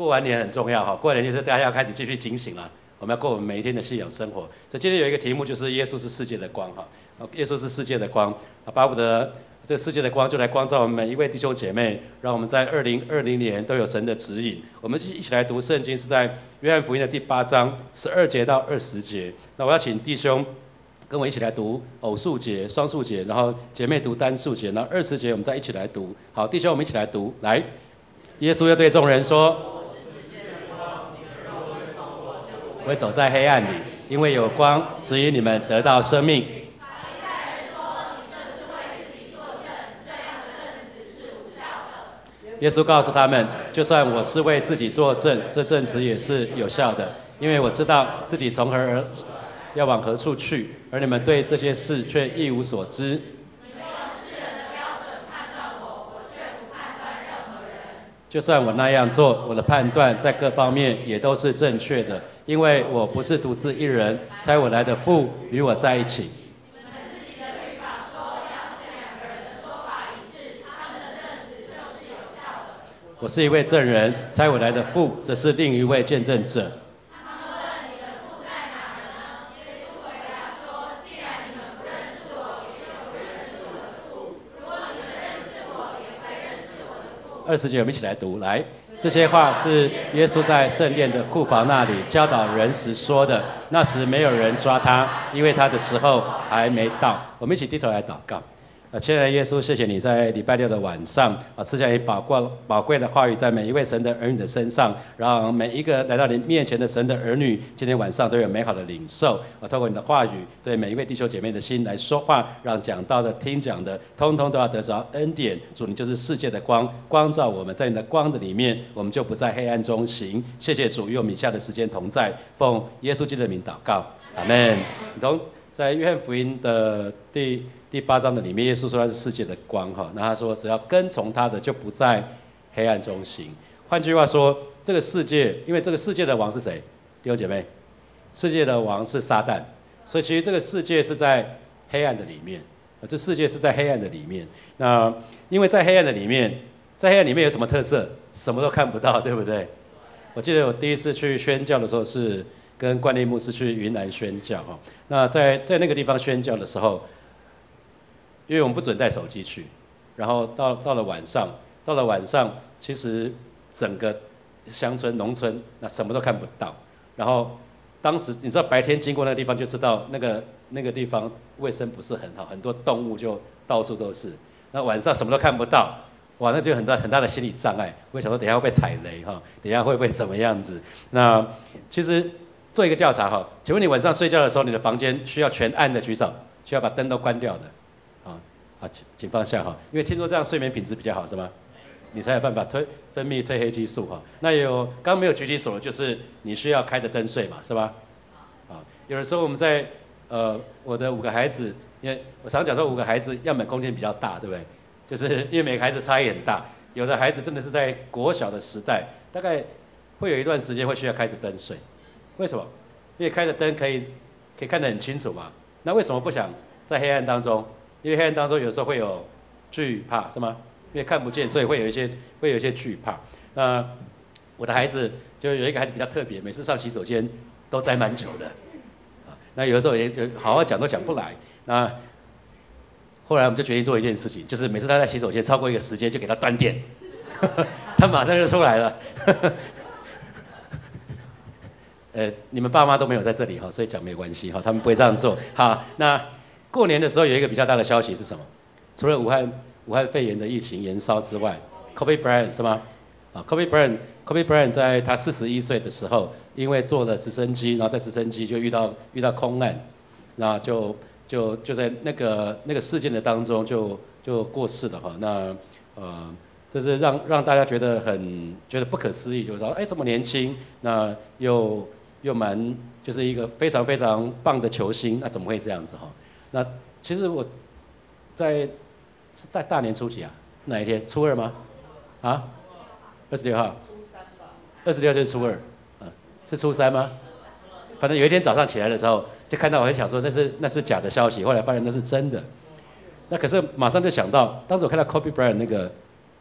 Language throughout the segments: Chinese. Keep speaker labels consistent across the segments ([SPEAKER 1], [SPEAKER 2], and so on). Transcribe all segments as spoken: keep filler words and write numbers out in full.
[SPEAKER 1] 过完年很重要哈，过完年就是大家要开始继续警醒了，我们要过我们每一天的信仰生活。所以今天有一个题目就是耶稣是世界的光哈，耶稣是世界的光，巴不得这个世界的光就来光照我们每一位弟兄姐妹，让我们在二零二零年都有神的指引。我们一起来读圣经，是在约翰福音的第八章十二节到二十节。那我要请弟兄跟我一起来读偶数节、双数节，然后姐妹读单数节，然后二十节我们再一起来读。好，弟兄我们一起来读，来，耶稣又对众人说：我会走在黑暗里，因为有光指引你们得到生命。耶稣告诉他们，就算我是为自己作证，这证词也是有效的，因为我知道自己从何而要往何处去，而你们对这些事却一无所知。你们用世人的标准判断我，我却不判断任何人。就算我那样做，我的判断在各方面也都是正确的，因为我不是独自一人，差我来的父与我在一起。我是一位证人，差我来的父，则是另一位见证者。他们问你的父在哪呢？耶稣回答说：既然你们不认识我，也就不认识我的父。如果你们认识我，也会认识我的父。二十节我们一起来读，来，这些话是耶稣在圣殿的库房那里教导人时说的。那时没有人抓他，因为他的时候还没到。我们一起低头来祷告。啊，亲爱的耶稣，谢谢你在礼拜六的晚上啊，赐下你宝贵宝贵的话语在每一位神的儿女的身上，让每一个来到你面前的神的儿女，今天晚上都有美好的领受啊。透过你的话语，对每一位弟兄姐妹的心来说话，让讲道的、听讲的，通通都要得着恩典。主，你就是世界的光，光照我们，在你的光的里面，我们就不在黑暗中行。谢谢主，与我们以下的时间同在，奉耶稣基督的名祷告，阿门。从在约翰福音的第第八章的里面，耶稣说他是世界的光哈，那他说只要跟从他的就不在黑暗中行。换句话说，这个世界，因为这个世界的王是谁？弟兄姐妹，世界的王是撒旦，所以其实这个世界是在黑暗的里面，这世界是在黑暗的里面。那因为在黑暗的里面，在黑暗里面有什么特色？什么都看不到，对不对？我记得我第一次去宣教的时候是跟冠立牧师去云南宣教哈，那在在那个地方宣教的时候，因为我们不准带手机去，然后到到了晚上，到了晚上，其实整个乡村农村那什么都看不到，然后当时你知道白天经过那个地方就知道那个那个地方卫生不是很好，很多动物就到处都是，那晚上什么都看不到。哇，那就有很大很大的心理障碍。我想说，等一下会不会踩雷哈？等一下会不会怎么样子？那其实做一个调查哈，请问你晚上睡觉的时候，你的房间需要全暗的举手，需要把灯都关掉的，啊啊，请请放下哈，因为听说这样睡眠品质比较好，是吗？你才有办法推分泌褪黑激素哈。那有刚没有举起手的，就是你需要开着灯睡嘛，是吧？啊，有的时候我们在呃，我的五个孩子，因为我常讲说五个孩子样本空间比较大，对不对？就是因为每个孩子差异很大，有的孩子真的是在国小的时代，大概会有一段时间会需要开着灯睡。为什么？因为开着灯可以可以看得很清楚嘛。那为什么不想在黑暗当中？因为黑暗当中有时候会有惧怕，是吗？因为看不见，所以会有一些会有一些惧怕。那我的孩子就有一个孩子比较特别，每次上洗手间都待蛮久的。啊，那有的时候也有好好讲都讲不来。那后来我们就决定做一件事情，就是每次他在洗手间超过一个时间，就给他断电，他马上就出来了。呃，你们爸妈都没有在这里哈，所以讲没有关系哈，他们不会这样做。好，那过年的时候有一个比较大的消息是什么？除了武汉武汉肺炎的疫情延烧之外 ，Kobe Bryant 是吗？啊 ，Kobe Bryant，Kobe Bryant 在他四十一岁的时候，因为坐了直升机，然后在直升机就遇到遇到空难，那就。就就在那个那个事件的当中就就过世了哈，那呃这是让让大家觉得很觉得不可思议，就是说哎这么年轻，那又又蛮就是一个非常非常棒的球星，那怎么会这样子哈？那其实我在是在大年初几啊？哪一天？初二吗？啊？二十六号？二十六就是初二，啊是初三吗？反正有一天早上起来的时候，就看到我很想说那是那是假的消息，后来发现那是真的。那可是马上就想到，当时我看到 Kobe Bryant 那个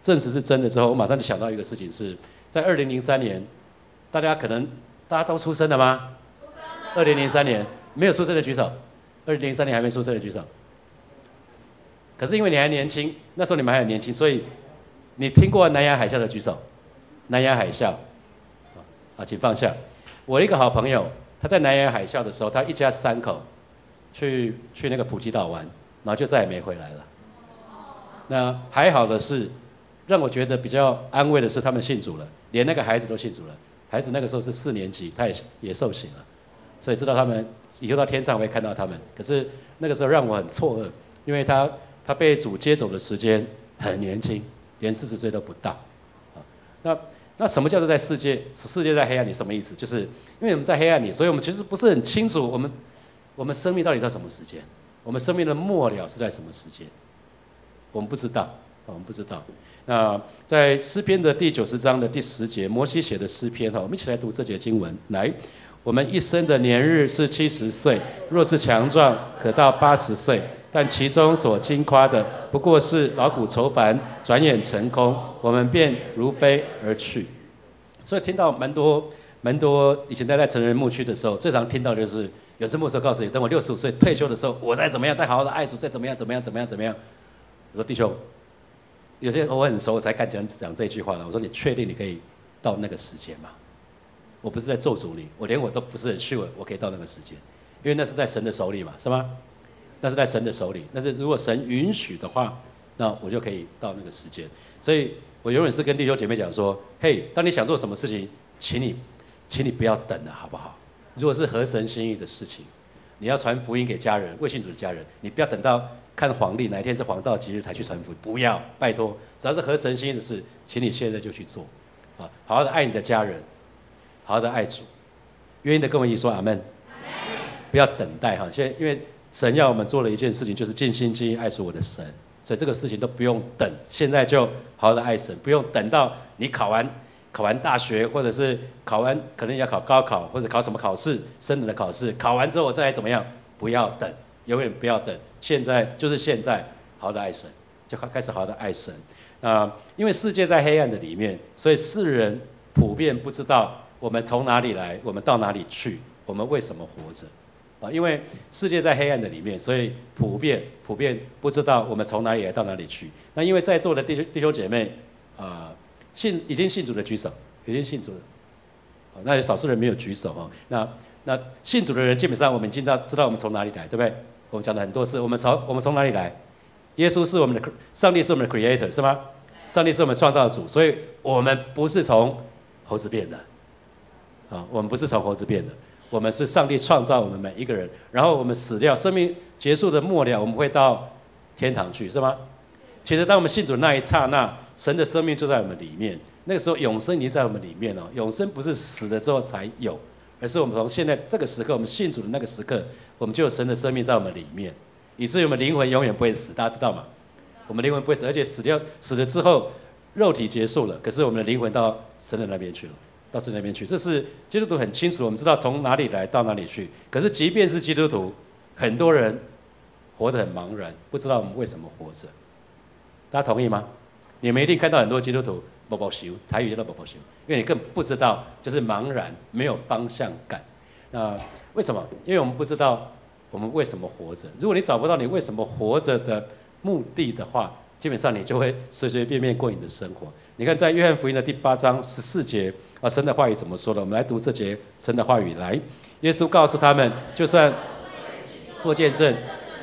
[SPEAKER 1] 证实是真的之后，我马上就想到一个事情是，在二零零三年，大家可能大家都出生了吗？二零零三年没有出生的举手，二零零三年还没出生的举手。可是因为你还年轻，那时候你们还很年轻，所以你听过南亚海啸的举手。南亚海啸，啊，请放下。我一个好朋友，他在南亚海啸的时候，他一家三口去去那个普吉岛玩，然后就再也没回来了。那还好的是，让我觉得比较安慰的是，他们信主了，连那个孩子都信主了。孩子那个时候是四年级，他也也受洗了，所以知道他们以后到天上会看到他们。可是那个时候让我很错愕，因为他他被主接走的时间很年轻，连四十岁都不到。啊，那。那什么叫做在世界？世界在黑暗里什么意思？就是因为我们在黑暗里，所以我们其实不是很清楚，我们我们生命到底在什么时间？我们生命的末了是在什么时间？我们不知道，我们不知道。那在诗篇的第九十章的第十节，摩西写的诗篇哈，我们一起来读这节经文。来，我们一生的年日是七十岁，若是强壮，可到八十岁。但其中所经夸的，不过是劳苦愁烦，转眼成空，我们便如飞而去。所以听到蛮多蛮多，以前待在成人牧区的时候，最常听到的就是有次牧师告诉你，等我六十五岁退休的时候，我再怎么样，再好好的爱主，再怎么样，怎么样，怎么样，怎么样。我说弟兄，有些人我很熟，我才敢讲讲这句话了。我说你确定你可以到那个时间吗？我不是在咒诅你，我连我都不是很 sure 我可以到那个时间，因为那是在神的手里嘛，是吗？那是在神的手里，但是如果神允许的话，那我就可以到那个时间。所以我永远是跟弟兄姐妹讲说：嘿，当你想做什么事情，请你，请你不要等了，好不好？如果是合神心意的事情，你要传福音给家人、未信主的家人，你不要等到看黄历哪一天是黄道吉日才去传福音，不要，拜托，只要是合神心意的事，请你现在就去做，啊，好好的爱你的家人，好好的爱主，愿意的跟我一起说阿门。不要等待哈，现在因为。神要我们做了一件事情，就是尽心尽意爱主我的神，所以这个事情都不用等，现在就好好的爱神，不用等到你考完考完大学，或者是考完可能要考高考，或者考什么考试，升等的考试，考完之后我再来怎么样？不要等，永远不要等，现在就是现在，好好的爱神，就开始好好的爱神。啊，因为世界在黑暗的里面，所以世人普遍不知道我们从哪里来，我们到哪里去，我们为什么活着。啊，因为世界在黑暗的里面，所以普遍普遍不知道我们从哪里来到哪里去。那因为在座的弟兄弟兄姐妹，啊、呃，信已经信主的举手，已经信主的，那有少数人没有举手哈。那那信主的人，基本上我们已经知道知道我们从哪里来，对不对？我们讲了很多次，我们从我们从哪里来？耶稣是我们的，上帝是我们的 creator 是吗？上帝是我们创造的主，所以我们不是从猴子变的，啊，我们不是从猴子变的。我们是上帝创造我们每一个人，然后我们死掉，生命结束的末了，我们会到天堂去，是吗？其实当我们信主的那一刹那，神的生命就在我们里面，那个时候永生已经在我们里面了。永生不是死了之后才有，而是我们从现在这个时刻，我们信主的那个时刻，我们就有神的生命在我们里面，以至于我们灵魂永远不会死，大家知道吗？我们灵魂不会死，而且死掉死了之后，肉体结束了，可是我们的灵魂到神的那边去了。到神那边去，这是基督徒很清楚，我们知道从哪里来到哪里去。可是即便是基督徒，很多人活得很茫然，不知道我们为什么活着。大家同意吗？你们一定看到很多基督徒不保修，台语叫做不保修，因为你根本不知道，就是茫然，没有方向感。那为什么？因为我们不知道我们为什么活着。如果你找不到你为什么活着的目的的话，基本上你就会随随便便过你的生活。你看，在约翰福音的第八章十四节啊，神的话语怎么说的？我们来读这节神的话语。来，耶稣告诉他们，就算做见证，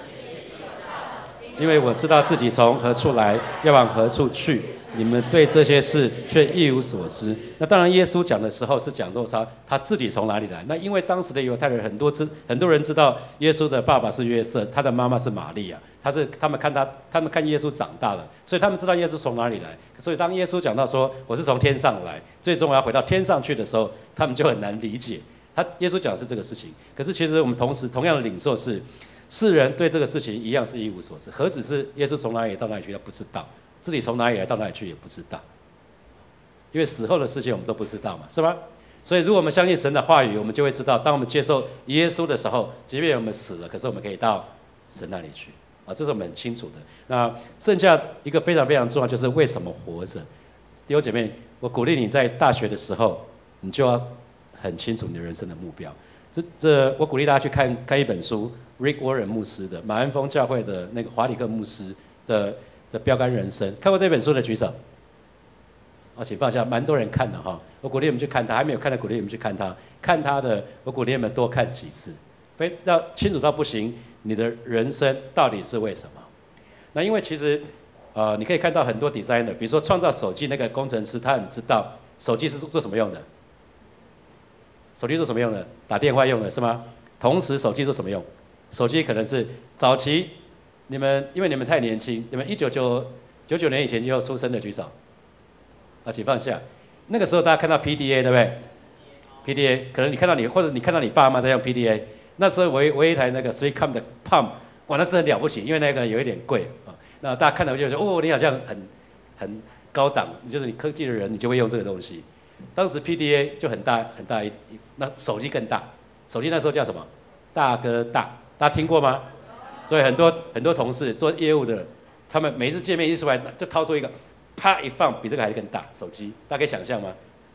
[SPEAKER 1] 因为我知道自己从何处来，要往何处去。你们对这些事却一无所知。那当然，耶稣讲的时候是讲到他他自己从哪里来。那因为当时的犹太人很多知很多人知道耶稣的爸爸是约瑟，他的妈妈是玛利亚，他是他们看他他们看耶稣长大了，所以他们知道耶稣从哪里来。所以当耶稣讲到说我是从天上来，最终我要回到天上去的时候，他们就很难理解。他耶稣讲的是这个事情，可是其实我们同时同样的领受是，世人对这个事情一样是一无所知，何止是耶稣从哪里到哪里去，他不知道。自己从哪里来到哪里去也不知道，因为死后的事情我们都不知道嘛，是吧？所以如果我们相信神的话语，我们就会知道，当我们接受耶稣的时候，即便我们死了，可是我们可以到神那里去。 啊，这是我们很清楚的。那剩下一个非常非常重要，就是为什么活着。弟兄姐妹，我鼓励你在大学的时候，你就要很清楚你的人生的目标。这这，我鼓励大家去看看一本书 ，Rick Warren 牧师的马恩峰教会的那个华里克牧师的的标杆人生。看过这本书的举手。好，请放下，蛮多人看的哈。我鼓励你们去看他，还没有看的鼓励你们去看他。看他的，我鼓励你们多看几次，非要清楚到不行，你的人生到底是为什么？那因为其实，呃，你可以看到很多 designer， 比如说创造手机那个工程师，他很知道手机是做什么用的。手机做什么用的？打电话用的是吗？同时，手机做什么用？手机可能是早期你们，因为你们太年轻，你们一九九九九年以前就出生的举手。啊，请放下。那个时候大家看到 P D A 对不对 ？P D A 可能你看到你，或者你看到你爸妈在用 P D A。那时候我我一台那个 Swisscom 的 Palm， 哇，那是很了不起，因为那个有一点贵啊。那大家看到就说，哦，你好像很很高档，就是你科技的人，你就会用这个东西。当时 P D A 就很大很大一，那手机更大。手机那时候叫什么？大哥大，大家听过吗？所以很多很多同事做业务的，他们每一次见面一出来就掏出一个。啪一放，比这个还更大，手机，大家可以想象吗？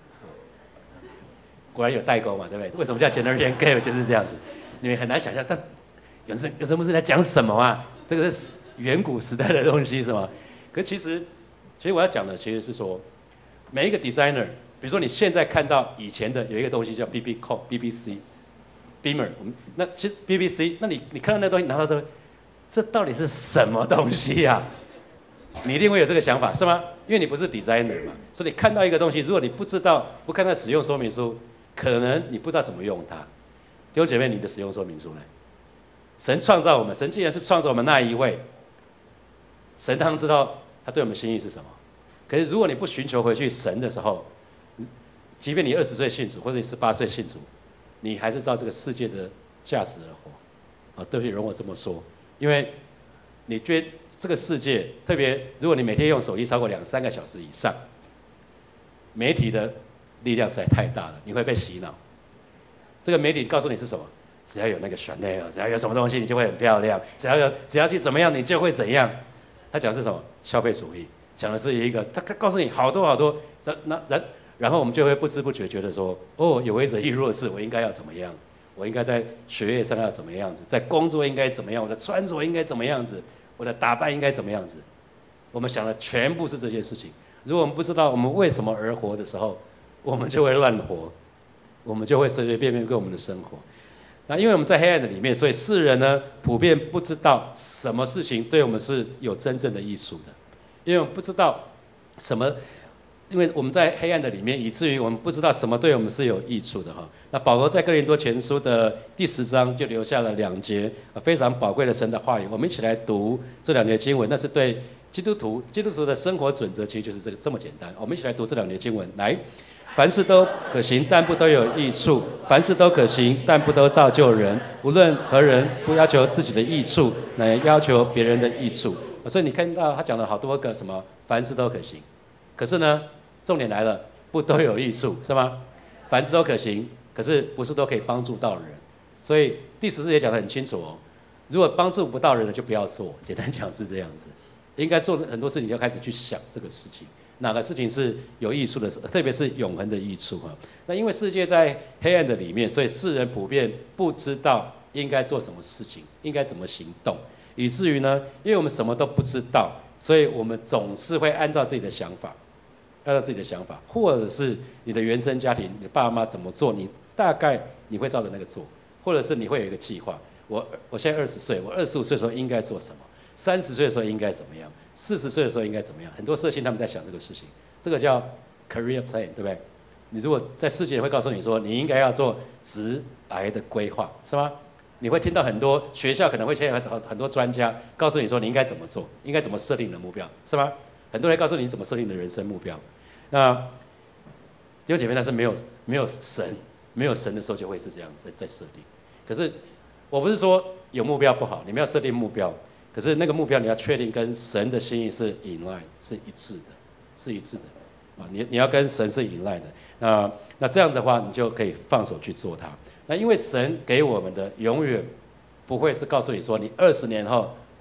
[SPEAKER 1] 果然有代沟嘛，对不对？为什么叫 Generation Gap 就是这样子？你们很难想象，但有什有什么是在讲什么啊？这个是远古时代的东西是吗？可其实，其实我要讲的其实是说，每一个 designer， 比如说你现在看到以前的有一个东西叫 B B Call、B B C、Beamer， 我们那其实 B B C， 那你你看到那东西拿到这，这到底是什么东西呀、啊？你一定会有这个想法，是吗？因为你不是 designer 嘛，所以你看到一个东西，如果你不知道，不看它使用说明书，可能你不知道怎么用它。弟兄姐妹，你的使用说明书呢？神创造我们，神既然是创造我们那一位，神当然知道他对我们心意是什么。可是如果你不寻求回去神的时候，即便你二十岁信主，或者你十八岁信主，你还是照这个世界的价值而活。啊，对不起，容我这么说，因为你觉得。这个世界，特别如果你每天用手机超过两三个小时以上，媒体的力量实在太大了，你会被洗脑。这个媒体告诉你是什么？只要有那个 Chanel， 只要有什么东西你就会很漂亮，只要有只要去怎么样你就会怎样。他讲的是什么？消费主义，讲的是一个，他告诉你好多好多，那然然后我们就会不知不觉觉得说，哦，有为者亦若是，我应该要怎么样？我应该在学业上要怎么样子？在工作应该怎么样？我的穿着应该怎么样子？我的打扮应该怎么样子？我们想的全部是这些事情。如果我们不知道我们为什么而活的时候，我们就会乱活，我们就会随随便便过我们的生活。那因为我们在黑暗的里面，所以世人呢普遍不知道什么事情对我们是有真正的益处的，因为我们不知道什么，因为我们在黑暗的里面，以至于我们不知道什么对我们是有益处的哈。那保罗在哥林多前书的第十章就留下了两节非常宝贵的神的话语，我们一起来读这两节经文。那是对基督徒，基督徒的生活准则其实就是这个这么简单。我们一起来读这两节经文，来，凡事都可行，但不都有益处；凡事都可行，但不都造就人。无论何人，不要求自己的益处，乃要求别人的益处。所以你看到他讲了好多个什么，凡事都可行。可是呢，重点来了，不都有益处，是吗？凡事都可行，可是不是都可以帮助到人。所以第十四节讲得很清楚哦，如果帮助不到人的就不要做。简单讲是这样子，应该做很多事情就开始去想这个事情，哪个事情是有益处的，特别是永恒的益处哈。那因为世界在黑暗的里面，所以世人普遍不知道应该做什么事情，应该怎么行动，以至于呢，因为我们什么都不知道，所以我们总是会按照自己的想法。按照自己的想法，或者是你的原生家庭，你的爸妈怎么做，你大概你会照着那个做，或者是你会有一个计划。我我现在二十岁，我二十五岁的时候应该做什么？三十岁的时候应该怎么样？四十岁的时候应该怎么样？很多社青他们在想这个事情，这个叫 career plan， 对不对？你如果在世界会告诉你说，你应该要做职涯的规划，是吗？你会听到很多学校可能会现在很很多专家告诉你说，你应该怎么做，应该怎么设定你的目标，是吗？很多人告诉你怎么设定你的人生目标。那弟兄姐妹，那是没有没有神没有神的时候就会是这样在在设定。可是我不是说有目标不好，你们要设定目标，可是那个目标你要确定跟神的心意是 in line 是一致的，是一致的啊！你你要跟神是 in line 的。那那这样的话，你就可以放手去做它。那因为神给我们的永远不会是告诉你说你二十年后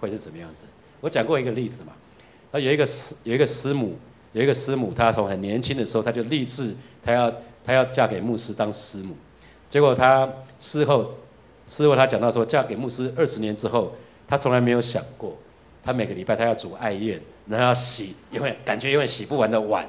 [SPEAKER 1] 会是怎么样子？我讲过一个例子嘛，他有一个师有一个师母，有一个师母，她从很年轻的时候，她就立志，她要她要嫁给牧师当师母。结果她事后事后她讲到说，嫁给牧师二十年之后，她从来没有想过，她每个礼拜她要煮爱宴，然后要洗永远感觉永远洗不完的碗。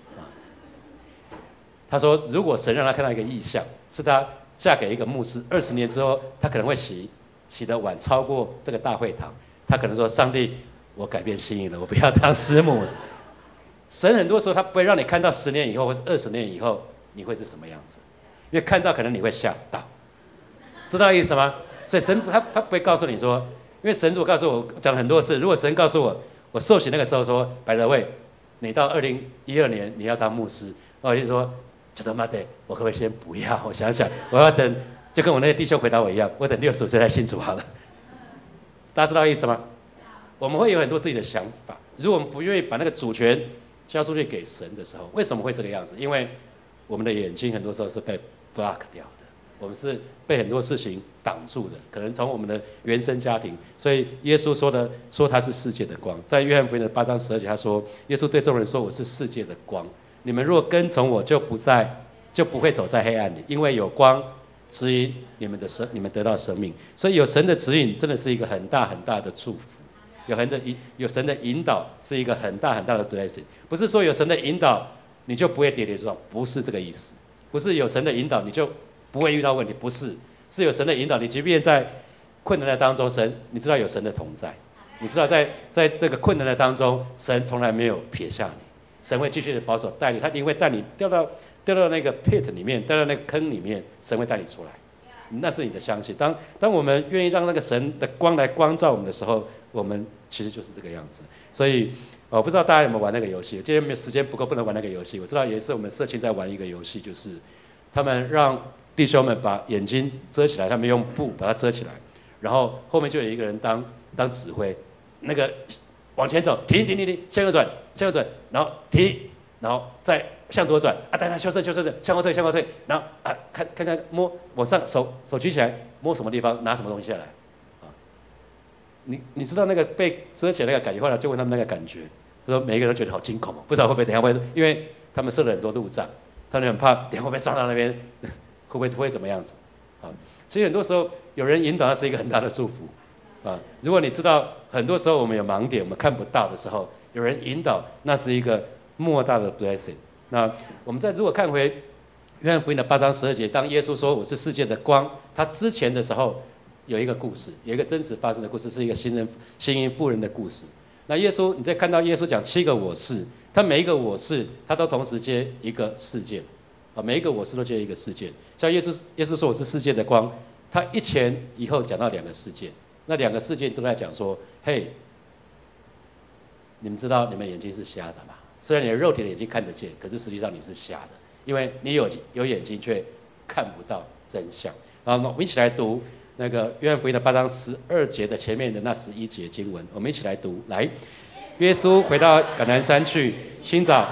[SPEAKER 1] 她说，如果神让她看到一个异象，是她嫁给一个牧师，二十年之后，她可能会洗洗的碗超过这个大会堂。她可能说：“上帝，我改变心意了，我不要当师母了。”神很多时候他不会让你看到十年以后或者二十年以后你会是什么样子，因为看到可能你会吓到，知道意思吗？所以神他他不会告诉你说，因为神如果告诉我讲了很多事，如果神告诉我，我受洗那个时候说，百德卫，你到二零一二年你要当牧师，我就说，觉得妈的，我可不可以先不要？我想想，我要等，就跟我那个弟兄回答我一样，我等六十五岁再信主好了。大家知道意思吗？我们会有很多自己的想法，如果我们不愿意把那个主权交出去给神的时候，为什么会这个样子？因为我们的眼睛很多时候是被 block 掉的，我们是被很多事情挡住的，可能从我们的原生家庭。所以耶稣说的说他是世界的光，在约翰福音的八章十二节，他说，耶稣对众人说：“我是世界的光，你们若跟从我，就不在就不会走在黑暗里，因为有光指引你们的生，你们得到生命。”所以有神的指引，真的是一个很大很大的祝福。有神的有神的引导是一个很大很大的 blessing， 不是说有神的引导你就不会跌跌撞撞，不是这个意思。不是有神的引导你就不会遇到问题，不是，是有神的引导，你即便在困难的当中，神你知道有神的同在，你知道在在这个困难的当中，神从来没有撇下你，神会继续的保守带你，他一定会带你掉到掉到那个 pit 里面，掉到那个坑里面，神会带你出来，那是你的相信。当当我们愿意让那个神的光来光照我们的时候，我们其实就是这个样子。所以我不知道大家有没有玩那个游戏，今天没有时间不够，不能玩那个游戏。我知道有一次我们社青在玩一个游戏，就是他们让弟兄们把眼睛遮起来，他们用布把它遮起来，然后后面就有一个人当当指挥，那个往前走，停停停停，向右转，向右转，然后停，然后再向左转，啊，等等，修正修正，向后退，向后退，然后啊，看看看摸往上，手手举起来，摸什么地方，拿什么东西下来。你你知道那个被遮起来那个感觉，后来就问他们那个感觉，他说每一个人都觉得好惊恐哦，不知道会不会等一下会，因为他们设了很多路障，他们很怕等一下会不会撞到那边，会不会会怎么样子啊？所以很多时候有人引导，那是一个很大的祝福啊。如果你知道很多时候我们有盲点，我们看不到的时候，有人引导，那是一个莫大的 blessing。那我们在如果看回约翰福音的八章十二节，当耶稣说我是世界的光，他之前的时候。有一个故事，有一个真实发生的故事，是一个新人新因妇人的故事。那耶稣，你在看到耶稣讲七个我是，他每一个我是，他都同时接一个事件，啊，每一个我是都接一个事件。像耶稣，耶稣说我是世界的光，他一前一后讲到两个事件，那两个事件都在讲说，嘿，你们知道你们眼睛是瞎的吗？虽然你的肉体的眼睛看得见，可是实际上你是瞎的，因为你有有眼睛却看不到真相。好，我们一起来读。那个约翰福音的八章十二节的前面的那十一节经文，我们一起来读。来，耶稣回到橄榄山去，清早。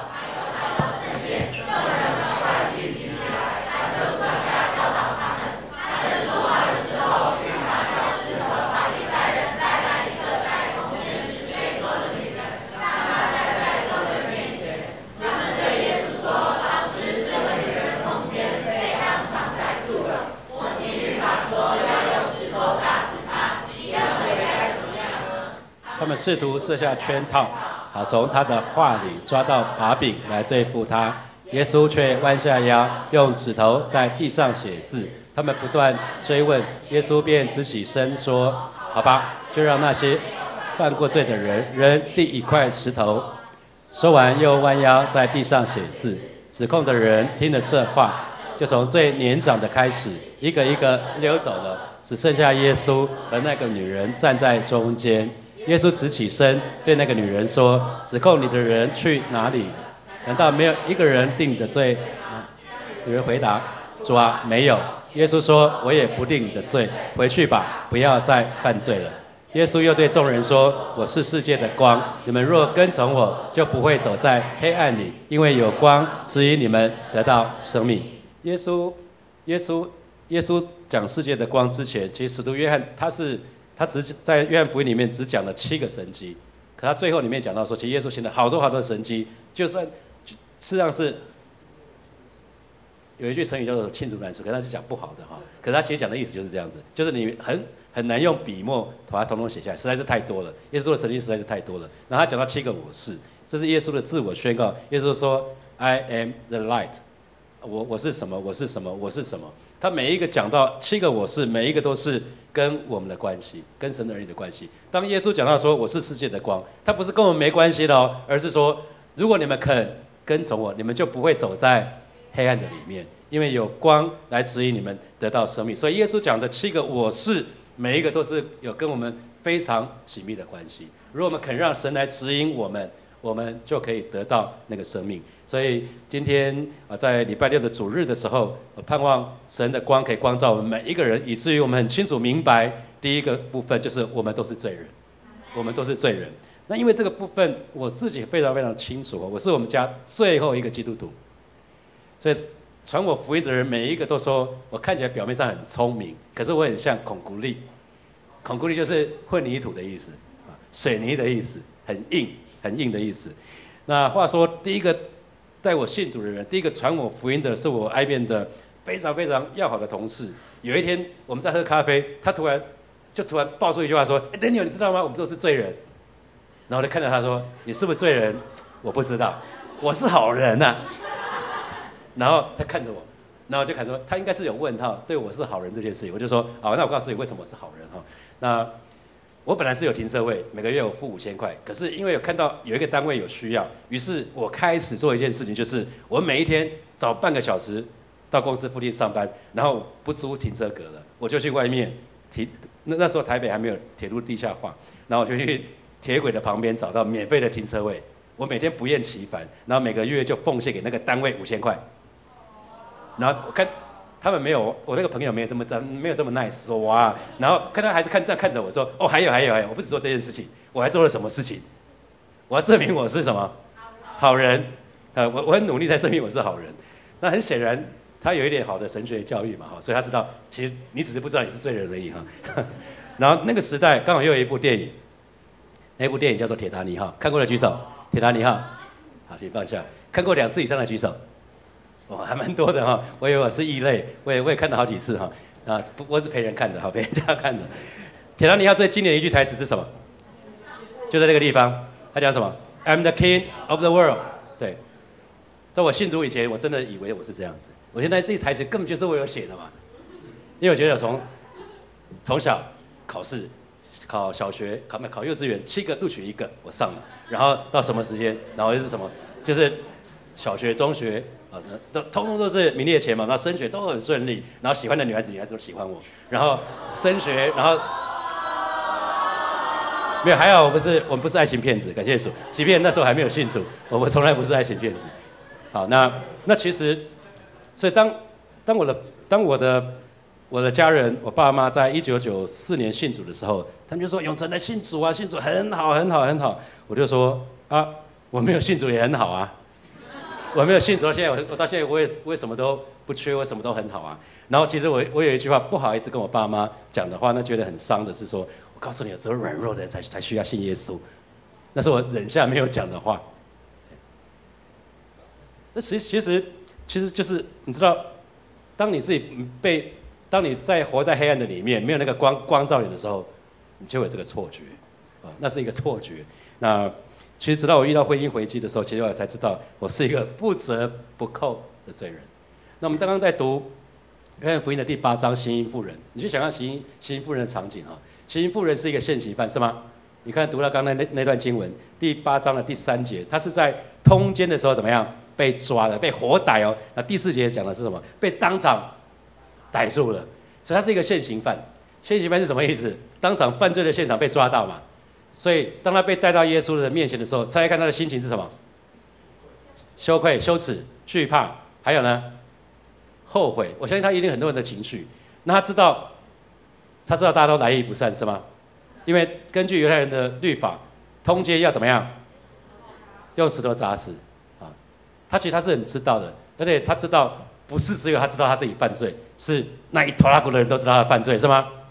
[SPEAKER 1] 他们试图设下圈套，好从他的话里抓到把柄来对付他。耶稣却弯下腰，用指头在地上写字。他们不断追问，耶稣便直起身说：“好吧，就让那些犯过罪的人扔第一块石头。”说完，又弯腰在地上写字。指控的人听了这话，就从最年长的开始，一个一个溜走了，只剩下耶稣和那个女人站在中间。耶稣直起身，对那个女人说：“指控你的人去哪里？难道没有一个人定你的罪？”女人回答：“主啊，没有。”耶稣说：“我也不定你的罪，回去吧，不要再犯罪了。”耶稣又对众人说：“我是世界的光，你们若跟从我，就不会走在黑暗里，因为有光指引你们得到生命。”耶稣，耶稣，耶稣讲世界的光之前，其实使徒约翰他是他只在约翰福音里面只讲了七个神迹，可他最后里面讲到说，其实耶稣行了好多好多神迹，就算事实上是有一句成语叫做罄竹难书，可是他是讲不好的哈。可是他其实讲的意思就是这样子，就是你很很难用笔墨把它统统写下来，实在是太多了。耶稣的神迹实在是太多了。然后他讲到七个我是，这是耶稣的自我宣告。耶稣说 ：“I am the light。”我我是什么？我是什么？我是什么？他每一个讲到七个我是，每一个都是跟我们的关系，跟神儿女的关系。当耶稣讲到说我是世界的光，他不是跟我们没关系的哦，而是说如果你们肯跟从我，你们就不会走在黑暗的里面，因为有光来指引你们得到生命。所以耶稣讲的七个我是，每一个都是有跟我们非常紧密的关系。如果我们肯让神来指引我们，我们就可以得到那个生命。所以今天啊，在礼拜六的主日的时候，我盼望神的光可以光照我们每一个人，以至于我们很清楚明白，第一个部分就是我们都是罪人，我们都是罪人。那因为这个部分我自己非常非常清楚，我是我们家最后一个基督徒，所以传我福音的人每一个都说我看起来表面上很聪明，可是我很像孔古力。孔古力就是混凝土的意思，水泥的意思，很硬很硬的意思。那话说第一个带我信主的人，第一个传我福音的是我爱边的非常非常要好的同事。有一天我们在喝咖啡，他突然就突然爆出一句话说：“哎 ，Daniel， 你知道吗？我们都是罪人。”然后我就看着他说：“你是不是罪人？”我不知道，我是好人呐、啊。然后他看着我，然后就看说他应该是有问号，对我是好人这件事情，我就说：“好，那我告诉你为什么我是好人哈。”那我本来是有停车位，每个月我付五千块，可是因为有看到有一个单位有需要，于是我开始做一件事情，就是我每一天早半个小时到公司附近上班，然后不租停车格了，我就去外面停。那那时候台北还没有铁路地下化，然后我就去铁轨的旁边找到免费的停车位，我每天不厌其烦，然后每个月就奉献给那个单位五千块。然后我看他们没有，我那个朋友没有这么没有这么 nice 说哇，然后看他还是看这样看着我说，哦，还有还有还有，我不只做这件事情，我还做了什么事情？我要证明我是什么好人，呃，我我很努力在证明我是好人。那很显然他有一点好的神学教育嘛，哈，所以他知道其实你只是不知道你是罪人而已哈。然后那个时代刚好又有一部电影，那部电影叫做《铁达尼号》，看过的举手，《铁达尼号》，好，请放下。看过两次以上的举手。哦，还蛮多的哈，我以为我是异类，我也我也看了好几次哈，啊，不，我是陪人看的哈，陪人家看的。铁达尼号最经典的一句台词是什么？就在那个地方，他讲什么 ？I'm the king of the world。对，在我信主以前，我真的以为我是这样子。我现在这台词根本就是我有写的嘛，因为我觉得从从小考试，考小学，考没考幼稚园，七个录取一个，我上了，然后到什么时间，然后又是什么，就是小学、中学。都通通都是名列前茅，然后升学都很顺利，然后喜欢的女孩子女孩子都喜欢我，然后升学，然后没有还好我不是我们不是爱情骗子，感谢主，即便那时候还没有信主，我们从来不是爱情骗子。好，那那其实，所以当当我的当我的我的家人，我爸妈在一九九四年信主的时候，他们就说永成的信主啊，信主很好很好很好，我就说啊，我没有信主也很好啊。我没有信主到现在，我我到现在我也我也什么都不缺，我什么都很好啊。然后其实我我有一句话不好意思跟我爸妈讲的话，那觉得很伤的是说，我告诉你，只有软弱的人才才需要信耶稣，那是我忍下没有讲的话。这其实其实其实就是你知道，当你自己被当你在活在黑暗的里面，没有那个光光照你的时候，你就有这个错觉啊，那是一个错觉。那其实直到我遇到婚姻危机的时候，其实我才知道我是一个不折不扣的罪人。那我们刚刚在读约翰福音的第八章行淫妇人，你去想象行行淫妇人的场景啊，行淫妇人是一个现行犯是吗？你看读到刚才那那段经文第八章的第三节，他是在通奸的时候怎么样被抓了，被活逮哦。那第四节讲的是什么？被当场逮住了，所以他是一个现行犯。现行犯是什么意思？当场犯罪的现场被抓到嘛。所以，当他被带到耶稣的面前的时候，猜猜看他的心情是什么？羞愧、羞耻、惧怕，还有呢，后悔。我相信他一定很多人的情绪。那他知道，他知道大家都来意不善，是吗？因为根据犹太人的律法，通奸要怎么样？用石头砸死啊！他其实他是很知道的，而且他知道，不是只有他知道他自己犯罪，是那一拖拉古的人都知道他犯罪，是吗？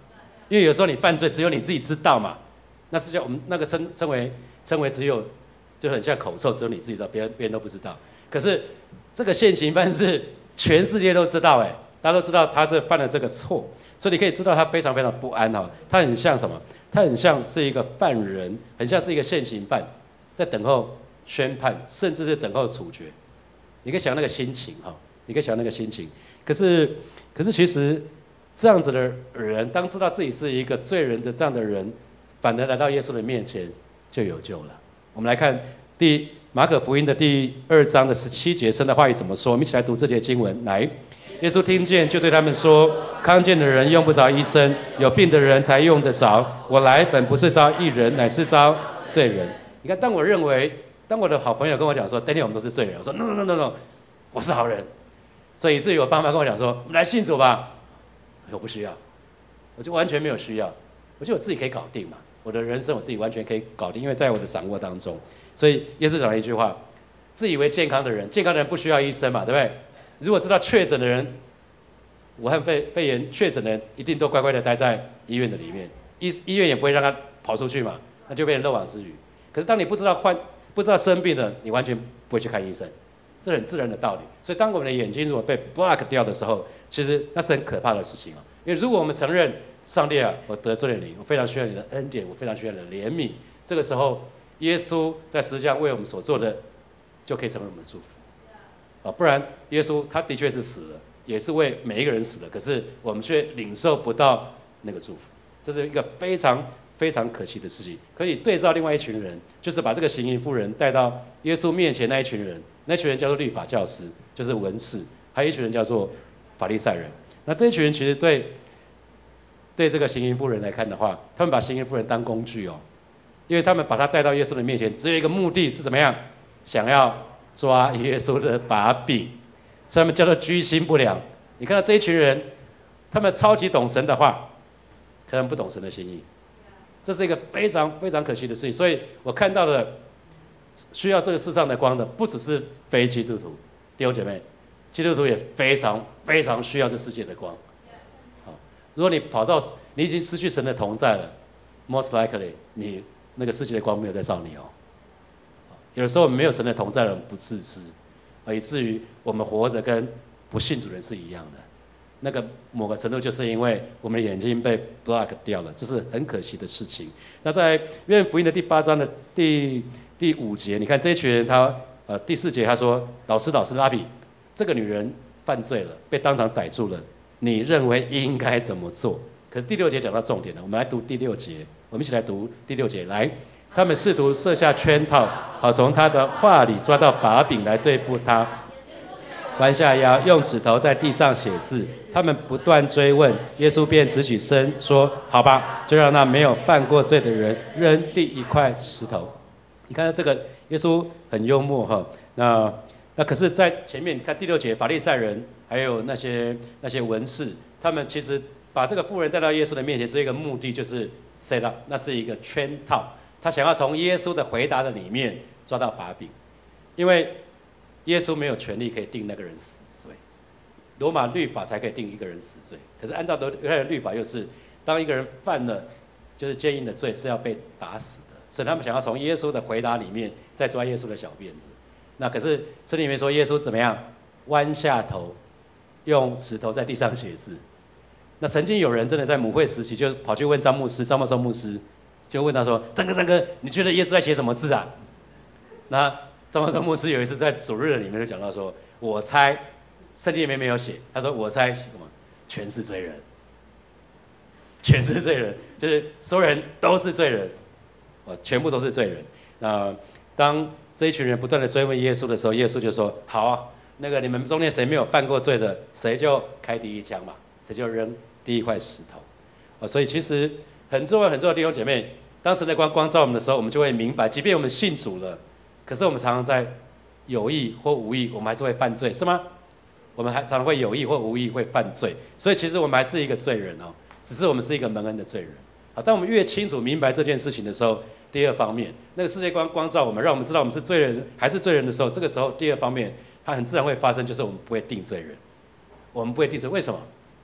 [SPEAKER 1] 因为有时候你犯罪只有你自己知道嘛，那是叫我们那个称称为称为只有就很像口臭，只有你自己知道，别人别人都不知道。可是这个现行犯是全世界都知道，哎，大家都知道他是犯了这个错，所以你可以知道他非常非常不安哈，他很像什么？他很像是一个犯人，很像是一个现行犯，在等候宣判，甚至是等候处决。你可以想那个心情哈，你可以想那个心情。可是可是其实。这样子的人，当知道自己是一个罪人的这样的人，反而来到耶稣的面前，就有救了。我们来看第马可福音的第二章的十七节，神的话语怎么说？我们一起来读这节经文。来，耶稣听见，就对他们说：康健的人用不着医生，有病的人才用得着。我来本不是招义人，乃是招罪人。你看，当我认为，当我的好朋友跟我讲说 ，Daniel 我们都是罪人，我说 no no no no no， 我是好人。所以以至于我爸妈跟我讲说，我们来信主吧。我不需要，我就完全没有需要，我觉得我自己可以搞定嘛，我的人生我自己完全可以搞定，因为在我的掌握当中。所以耶稣讲了一句话：自以为健康的人，健康的人不需要医生嘛，对不对？如果知道确诊的人，武汉肺肺炎确诊的人，一定都乖乖的待在医院的里面，医医院也不会让他跑出去嘛，那就变成漏网之鱼。可是当你不知道患不知道生病的，你完全不会去看医生。这很自然的道理，所以当我们的眼睛如果被 block 掉的时候，其实那是很可怕的事情啊。因为如果我们承认上帝啊，我得罪了你，我非常需要你的恩典，我非常需要你的怜悯，这个时候耶稣在十字架为我们所做的，就可以成为我们的祝福啊。不然耶稣他的确是死了，也是为每一个人死的，可是我们却领受不到那个祝福，这是一个非常非常可惜的事情。可以对照另外一群人，就是把这个行淫妇人带到耶稣面前那一群人。那群人叫做律法教师，就是文士；还有一群人叫做法利赛人。那这一群人其实对对这个行淫妇人来看的话，他们把行淫妇人当工具哦，因为他们把他带到耶稣的面前，只有一个目的是怎么样？想要抓耶稣的把柄，所以他们叫做居心不良。你看到这一群人，他们超级懂神的话，可能不懂神的心意，这是一个非常非常可惜的事情。所以我看到了。需要这个世上的光的，不只是非基督徒，弟兄姐妹，基督徒也非常非常需要这世界的光。好，如果你跑到你已经失去神的同在了 ，most likely 你那个世界的光没有在照你哦。有的时候我们没有神的同在了，我们不自知，以至于我们活着跟不信主人是一样的。那个某个程度就是因为我们的眼睛被 block 掉了，这是很可惜的事情。那在约翰福音的第八章的第第五节，你看这一群人他，呃第四节他说：“老师，老师，拉比，这个女人犯罪了，被当场逮住了，你认为应该怎么做？”可是第六节讲到重点了，我们来读第六节，我们一起来读第六节。来，他们试图设下圈套，好从他的话里抓到把柄来对付他。弯下腰，用指头在地上写字。他们不断追问，耶稣便直起身说：“好吧，就让那没有犯过罪的人扔第一块石头。”你看到这个耶稣很幽默哈。那那可是，在前面看第六节，法利赛人还有那些那些文士，他们其实把这个妇人带到耶稣的面前，只有一个目的，就是 set up， 那是一个圈套。他想要从耶稣的回答的里面抓到把柄，因为耶稣没有权利可以定那个人死罪，罗马律法才可以定一个人死罪。可是按照犹太人律法，又是当一个人犯了就是奸淫的罪，是要被打死的。所以他们想要从耶稣的回答里面再抓耶稣的小辫子。那可是圣经里面说耶稣怎么样？弯下头，用指头在地上写字。那曾经有人真的在母会时期就跑去问张牧师，张茂松牧师就问他说：“张哥，张哥，你觉得耶稣在写什么字啊？”那张茂松牧师有一次在主日里面就讲到说：“我猜圣经里面没有写。”他说：“我猜什么？全是罪人，全是罪人，就是所有人都是罪人。”哦，全部都是罪人。那当这一群人不断的追问耶稣的时候，耶稣就说：“好啊，那个你们中间谁没有犯过罪的，谁就开第一枪嘛，谁就扔第一块石头。”哦，所以其实很重要很重要的弟兄姐妹，当神的光光照我们的时候，我们就会明白，即便我们信主了，可是我们常常在有意或无意，我们还是会犯罪，是吗？我们还常常会有意或无意会犯罪，所以其实我们还是一个罪人哦，只是我们是一个蒙恩的罪人。好，当我们越清楚明白这件事情的时候，第二方面，那个世界观光照我们，让我们知道我们是罪人还是罪人的时候，这个时候第二方面，它很自然会发生，就是我们不会定罪人，我们不会定罪。为什么？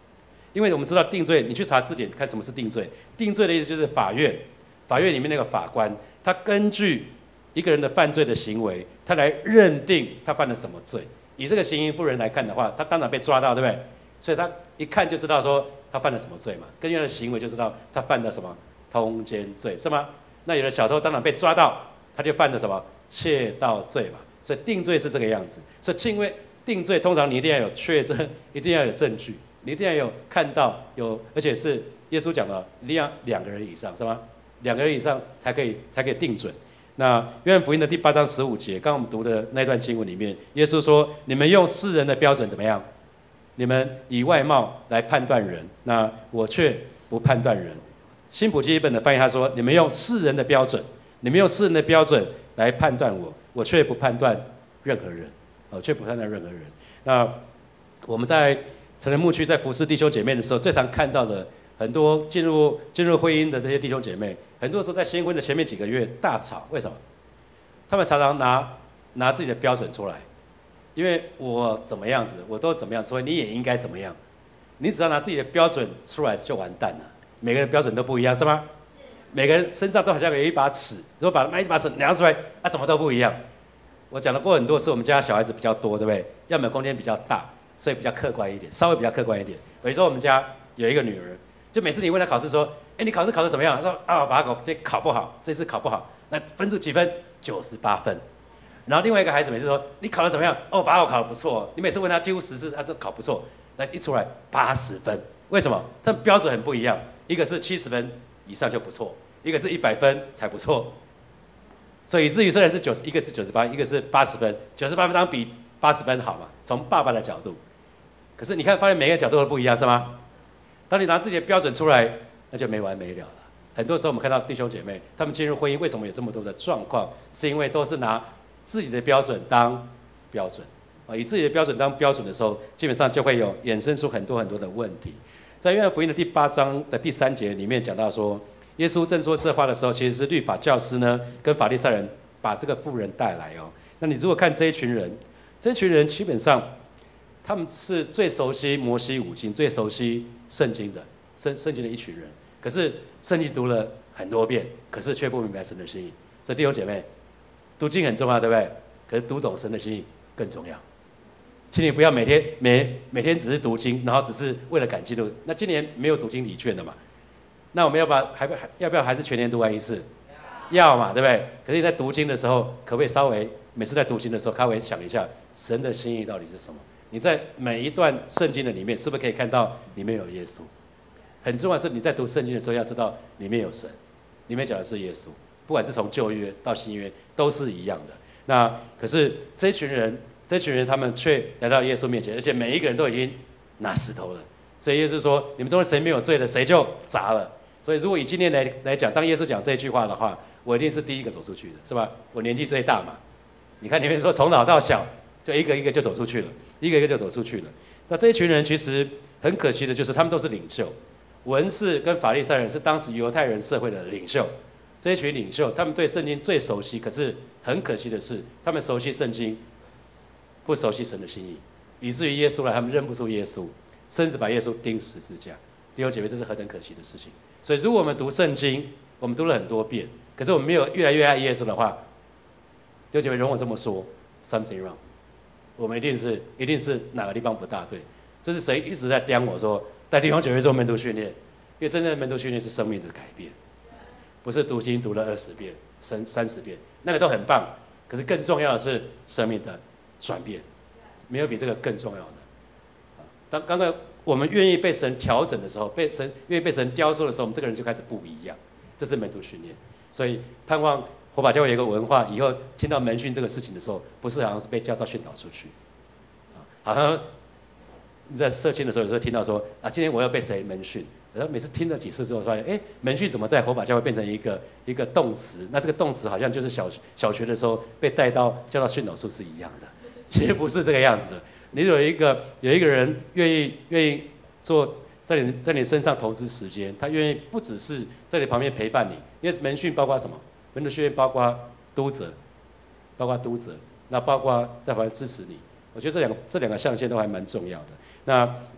[SPEAKER 1] 因为我们知道定罪，你去查字典看什么是定罪。定罪的意思就是法院，法院里面那个法官，他根据一个人的犯罪的行为，他来认定他犯了什么罪。以这个行淫妇人来看的话，他当场被抓到，对不对？所以他一看就知道说他犯了什么罪嘛，根据他的行为就知道他犯了什么通奸罪，是吗？那有的小偷当场被抓到，他就犯了什么窃盗罪嘛。所以定罪是这个样子。所以定罪定罪通常你一定要有确证，一定要有证据。你一定要有看到有，而且是耶稣讲了，一定要两个人以上，是吗？两个人以上才可以才可以定准。那约翰福音的第八章十五节，刚刚我们读的那段经文里面，耶稣说：“你们用世人的标准怎么样？你们以外貌来判断人，那我却不判断人。”新普济一本的翻译他说：“你们用世人的标准，你们用世人的标准来判断我，我却不判断任何人，哦，却不判断任何人。”那我们在成人牧区在服侍弟兄姐妹的时候，最常看到的很多进入进入婚姻的这些弟兄姐妹，很多时候在新婚的前面几个月大吵，为什么？他们常常拿拿自己的标准出来，因为我怎么样子，我都怎么样，所以你也应该怎么样。你只要拿自己的标准出来就完蛋了。每个人标准都不一样，是吗？每个人身上都好像有一把尺，如果把那一把尺量出来，啊，怎么都不一样。我讲了过很多次，我们家小孩子比较多，对不对？要么空间比较大。所以比较客观一点，稍微比较客观一点。比如说我们家有一个女儿，就每次你问她考试说，哎，你考试考得怎么样？她说啊，把考这考不好，这次考不好，那分数几分？九十八分。然后另外一个孩子每次说，你考得怎么样？哦，把我考得不错。你每次问他几乎十次，他说考不错，那一出来八十分，为什么？他们标准很不一样，一个是七十分以上就不错，一个是一百分才不错。所以以至于虽然是九十，一个是九十八，一个是八十分，九十八分当然比八十分好嘛，从爸爸的角度。可是你看，发现每个角度都不一样，是吗？当你拿自己的标准出来，那就没完没了了。很多时候我们看到弟兄姐妹，他们进入婚姻，为什么有这么多的状况？是因为都是拿自己的标准当标准啊，以自己的标准当标准的时候，基本上就会有衍生出很多很多的问题。在约翰福音的第八章的第三节里面讲到说，耶稣正说这话的时候，其实是律法教师呢跟法利赛人把这个妇人带来哦。那你如果看这一群人，这群人基本上。他们是最熟悉摩西五经、最熟悉圣经的圣圣经的一群人，可是圣经读了很多遍，可是却不明白神的心意。所以弟兄姐妹，读经很重要，对不对？可是读懂神的心意更重要。请你不要每天每每天只是读经，然后只是为了赶进度。那今年没有读经礼券的嘛？那我们要不要还不要不要还是全年读完一次？要嘛，对不对？可是你在读经的时候，可不可以稍微每次在读经的时候，稍微想一下神的心意到底是什么？你在每一段圣经的里面，是不是可以看到里面有耶稣？很重要的是你在读圣经的时候，要知道里面有神，里面讲的是耶稣，不管是从旧约到新约都是一样的。那可是这群人，这群人他们却来到耶稣面前，而且每一个人都已经拿石头了。所以耶稣说：“你们中谁没有罪的，谁就砸了。”所以如果以今天来来讲，当耶稣讲这句话的话，我一定是第一个走出去的，是吧？我年纪最大嘛。你看里面说从老到小。就一个一个就走出去了，一个一个就走出去了。那这一群人其实很可惜的，就是他们都是领袖，文士跟法利赛人是当时犹太人社会的领袖。这一群领袖，他们对圣经最熟悉，可是很可惜的是，他们熟悉圣经，不熟悉神的心意，以至于耶稣来，他们认不出耶稣，甚至把耶稣钉十字架。弟兄姐妹，这是何等可惜的事情。所以，如果我们读圣经，我们读了很多遍，可是我们没有越来越爱耶稣的话，弟兄姐妹，容我这么说 ，something wrong。我们一定是一定是哪个地方不大对，这是谁一直在刁我说带弟兄姐妹做门徒训练，因为真正的门徒训练是生命的改变，不是读经读了二十遍、三三十遍，那个都很棒，可是更重要的是生命的转变，没有比这个更重要的。当刚刚我们愿意被神调整的时候，被神愿意被神雕塑的时候，我们这个人就开始不一样，这是门徒训练。所以盼望。火把教会有一个文化，以后听到门训这个事情的时候，不是好像是被叫到训导出去，好像你在社青的时候，有时候听到说啊，今天我要被谁门训，然后每次听了几次之后，发现哎，门训怎么在火把教会变成一个一个动词？那这个动词好像就是小小学的时候被带到叫到训导处是一样的，其实不是这个样子的。你有一个有一个人愿意愿意做在你在你身上投资时间，他愿意不只是在你旁边陪伴你，因为门训包括什么？门徒训练包括督责，包括督责，那包括在旁边支持你。我觉得这两个这两个象限都还蛮重要的。那